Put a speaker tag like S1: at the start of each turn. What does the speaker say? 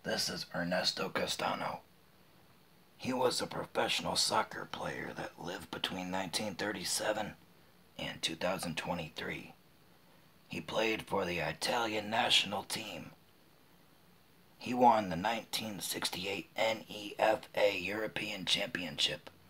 S1: This is Ernesto Castano. He was a professional soccer player that lived between 1937 and 2023. He played for the Italian national team. He won the 1968 NEFA European Championship